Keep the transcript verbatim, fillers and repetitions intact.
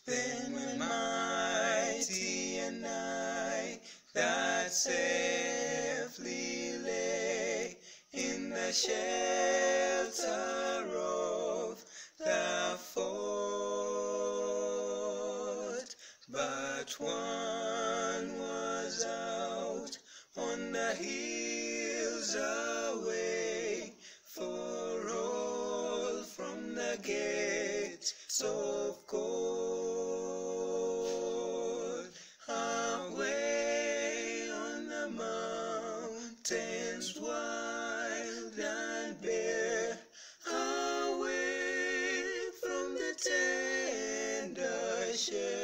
Then will mighty and I that safely lay in the shelter of the fort. But one was out on the hills away, for all from the gates of gold. Away on the mountains wild and bare, away from the tender shade